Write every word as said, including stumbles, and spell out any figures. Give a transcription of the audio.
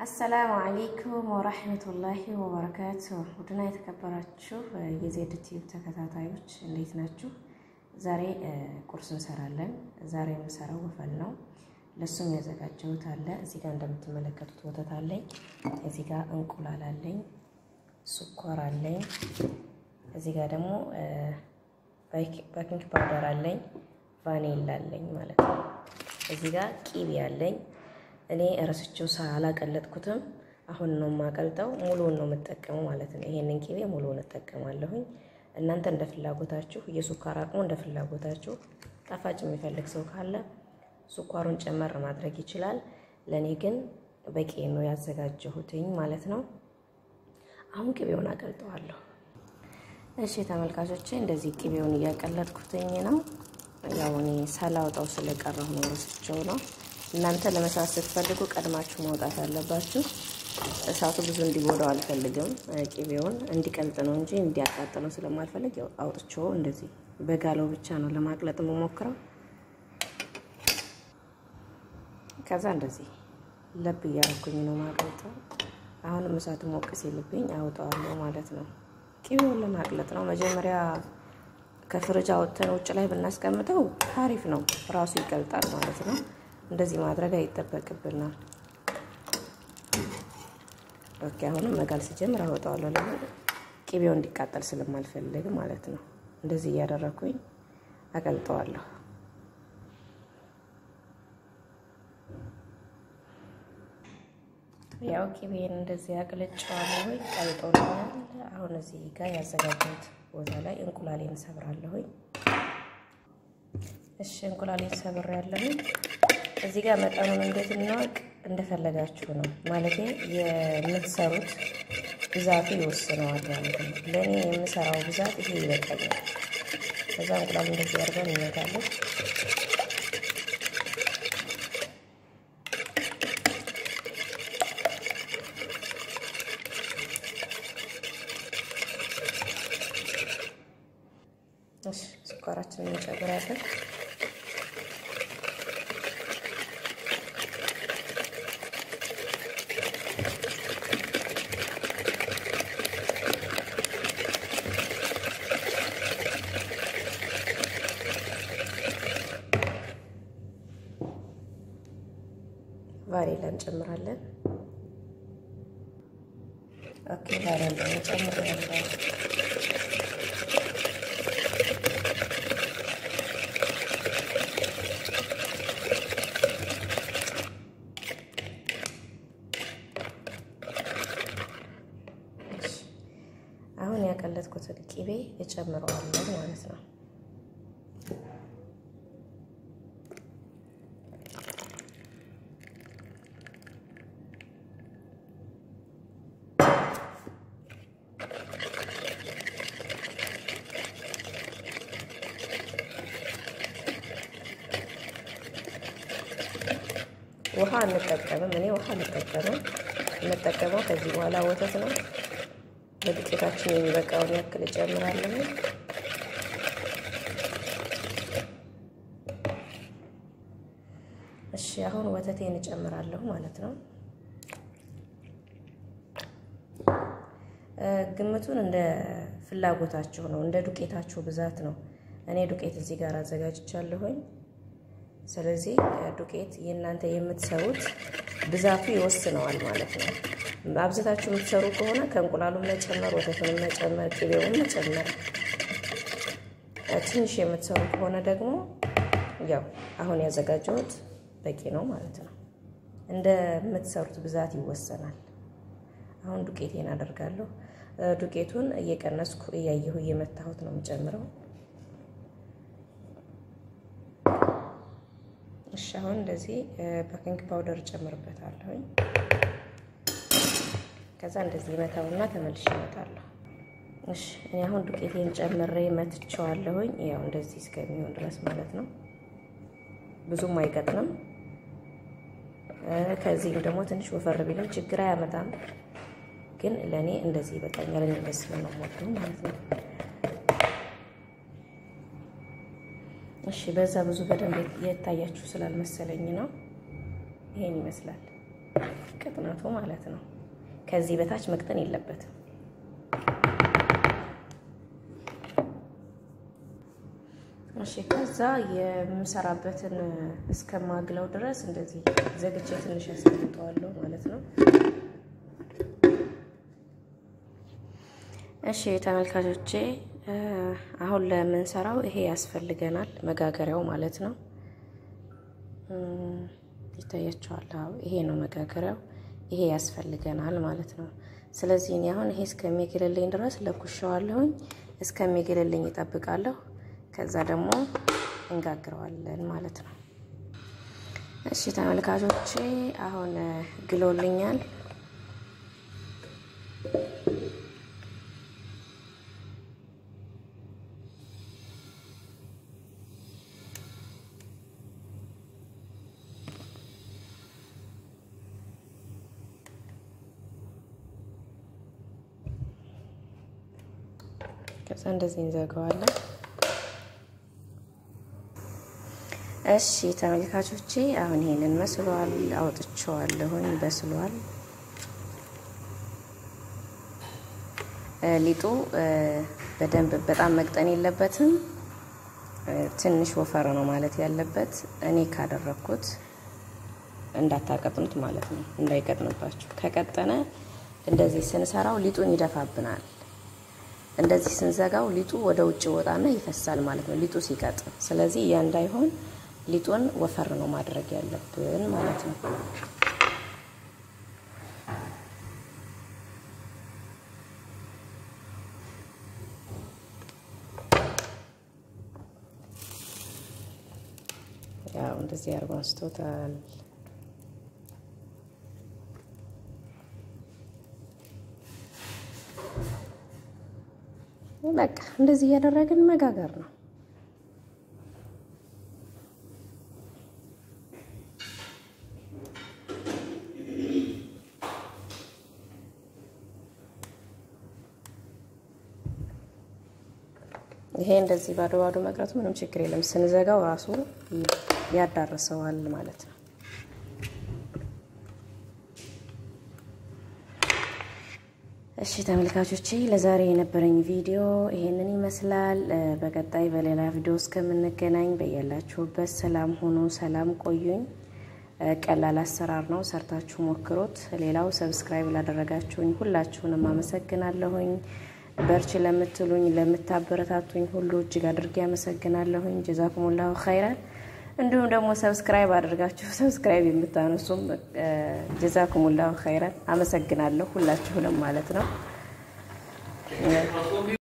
السلام عليكم ورحمة الله وبركاته. ودنا يتكبراتشو يزيد تيوب تكتاتايوش اللي تناتشو زاري كورسن سرالن زاري مسارو وفلنو لسوم يزاقاتشو تالا زيقا عندما تملكتو توتتالي زيقا انقلالالي سكورالي زيقا دمو باكينج باودرالي فانيلالي مالك زيقا كيبيالي እኔ እረስቸው ሳላ ቀለጥኩትም አሁን ነው ማቀልጠው ሙሉውን ነው መጠቀመው ማለት ነው። ይሄንን ቂቤ ሙሉውን ተጠቀማለሁኝ። እናንተ እንደ ፍላጎታችሁ የሱካር አቅሙ እንደ ፍላጎታችሁ ጣፋጭ የሚፈልግ ሰው ካለ ሱካሩን ጨመር ማድረግ ይችላል። ለኔ ግን በቂ ነው ያዘጋጀሁትኝ ማለት ነው። አሁን ቂቤውን አቀልጠዋለሁ። እሺ ተመልካቾቼ እንደዚህ ቂቤውን ያቀለጥኩትኝ ነው። ያው እኔ ሳላውጣው ስለቀረሁ ነው እረስቸው ነው። እናንተ ለመስራት ስትፈልጉ ቀድማችሁ ማውጣት አለባችሁ። እሳቱ ብዙ እንዲጎዳው አልፈልግም። ቂቤውን እንዲቀልጥ ነው እንጂ እንዲያቃጥለው ስለማልፈልግ አውጥቼው እንደዚህ በጋለው ብቻ ነው ለማቅለጥ መሞክረው። ከዛ እንደዚህ ለብ ያርኩኝ ነው ማቅለጠው። አሁን እሳቱ ሞቅ ሲልብኝ አውጣዋለሁ ማለት ነው። ቂቤውን ለማቅለጥ ነው። መጀመሪያ ከፍሪጅ አውጥተን ውጭ ላይ ብናስቀምጠው አሪፍ ነው፣ ራሱ ይቀልጣል ማለት ነው። እንደዚህ ማድረግ አይተበቅብና ኦኬ አሁን መጋል ሲጀምር አወጣዋለሁ ለምን ቂቤው እንዲቃጠል ስለማልፈልግ ማለት ነው። እንደዚህ ያደረኩኝ አቀልጠዋለሁ። ያው ቂቤን እንደዚህ አቀልጨዋለሁ ቀልጦልኛል። አሁን እዚህ ጋር ያዘጋጀሁት ቦታ ላይ እንቁላሌን ሰብራለሁ። እሺ እንቁላሌን ሰብሬያለሁ። እዚህ ጋር መጠኑን እንዴት ነው እንደፈለጋችሁ ነው ማለት የምትሰሩት ብዛቱ ይወስነዋል ማለት ነው። ለኔ የምሰራው ብዛት ይሄ ይበቃኛል። ከዛ እንቁላል እንደዚህ አድርገን እንመታለን። እሺ ስኳራችንን እንጨምራለን። ቫኒላ እንጨምራለን። ኦኬ ቫኒላ እንጨምራለን። አሁን ያቀለጥኩትን ቂቤ እጨምረዋለሁ ማለት ነው። ውሃ እንጠቀምም እኔ ውሃ እንጠቀምም እንጠቀመው ከዚህ በኋላ ወተት ነው። ለዱቄታችን የሚበቃውን ያክል እጨምራለሁ። እሺ አሁን ወተቴን እጨምራለሁ ማለት ነው። ግምቱን እንደ ፍላጎታችሁ ነው፣ እንደ ዱቄታችሁ ብዛት ነው። እኔ ዱቄት እዚህ ጋር አዘጋጅቻለሁኝ። ስለዚህ ዱቄት የእናንተ የምትሰሩት ብዛቱ ይወስነዋል ማለት ነው። አብዝታችሁ የምትሰሩ ከሆነ ከእንቁላሉም መጨመር፣ ወተቱንም መጨመር፣ ቂቤውን መጨመር። ትንሽ የምትሰሩ ከሆነ ደግሞ ያው አሁን ያዘጋጀሁት በቂ ነው ማለት ነው። እንደ የምትሰሩት ብዛት ይወሰናል። አሁን ዱቄቴን አደርጋለሁ። ዱቄቱን እየቀነስኩ እያየሁ እየመታሁት ነው የምጨምረው። እሺ አሁን እንደዚህ ቤኪንግ ፓውደር ጨምርበታለሁ። ከዛ እንደዚህ መታውና ተመልሼ እመጣለሁ። እሺ እኔ አሁን ዱቄቴን ጨምሬ መትቼዋለሁኝ። ያው እንደዚህ እስከሚሆን ድረስ ማለት ነው። ብዙም አይቀጥንም። ከዚህ ደግሞ ትንሽ ወፈር ቢልም ችግር አያመጣም። ግን ለኔ እንደዚህ በቃኛል እንደዚህ ነው የምወደው ማለት ነው። እሺ በዛ ብዙ በደንብ የታያችሁ ስላልመሰለኝ ነው። ይሄን ይመስላል። ቅጥነቱ ማለት ነው። ከዚህ በታች መቅጠን የለበትም። እሺ ከዛ የምሰራበትን እስከማግለው ድረስ እንደዚህ ዘግቼ ትንሽ አስቀምጠዋለሁ ማለት ነው። እሺ ተመልካቾቼ አሁን ለምንሰራው ይሄ ያስፈልገናል፣ መጋገሪያው ማለት ነው። ይታያችኋል። ይሄ ነው መጋገሪያው፣ ይሄ ያስፈልገናል ማለት ነው። ስለዚህ እኔ አሁን ይሄ እስከሚግልልኝ ድረስ ለኩሻዋለሁኝ። እስከሚግልልኝ እጠብቃለሁ። ከዛ ደግሞ እንጋግረዋለን ማለት ነው። እሺ ተመልካቾቼ አሁን ግሎልኛል። ከዛ እንደዚህ እንዘጋዋለን። እሺ ተመልካቾቼ አሁን ይሄንን መስሏል፣ አውጥቼዋለሁኝ፣ በስሏል። ሊጡ በደንብ በጣም መቅጠን የለበትም፣ ትንሽ ወፈር ነው ማለት ያለበት። እኔ ካደረኩት እንዳታቀጥኑት ማለት ነው፣ እንዳይቀጥንባችሁ። ከቀጠነ እንደዚህ ስንሰራው ሊጡን ይደፋብናል። እንደዚህ ስንዘጋው ሊጡ ወደ ውጭ ወጣና ይፈሳል ማለት ነው፣ ሊጡ ሲቀጥን። ስለዚህ ያ እንዳይሆን ሊጡን ወፈር ነው ማድረግ ያለብን ማለት ነው። ያው እንደዚህ አርጎ አንስቶታል። በቃ እንደዚህ እያደረግን መጋገር ነው። ይሄ እንደዚህ ባዶ ባዶ መቅረቱ ምንም ችግር የለም። ስንዘጋው ራሱ ያዳርሰዋል ማለት ነው። እሺ ተመልካቾቼ ለዛሬ የነበረኝ ቪዲዮ ይሄንን ይመስላል። በቀጣይ በሌላ ቪዲዮ እስከምንገናኝ በያላችሁበት ሰላም ሆኖ ሰላም ቆዩኝ። ቀላል አሰራር ነው፣ ሰርታችሁ ሞክሩት። ሌላው ሰብስክራይብ ላደረጋችሁኝ ሁላችሁንም አመሰግናለሁኝ። በርቺ ለምትሉኝ ለምታበረታቱኝ ሁሉ እጅግ አድርጌ አመሰግናለሁኝ። ጀዛኩሙላሁ ኸይራን። እንዲሁም ደግሞ ሰብስክራይብ አድርጋችሁ ሰብስክራይብ የምታነሱም ጀዛኩሙላሁ ኸይራን። አመሰግናለሁ ሁላችሁንም ማለት ነው።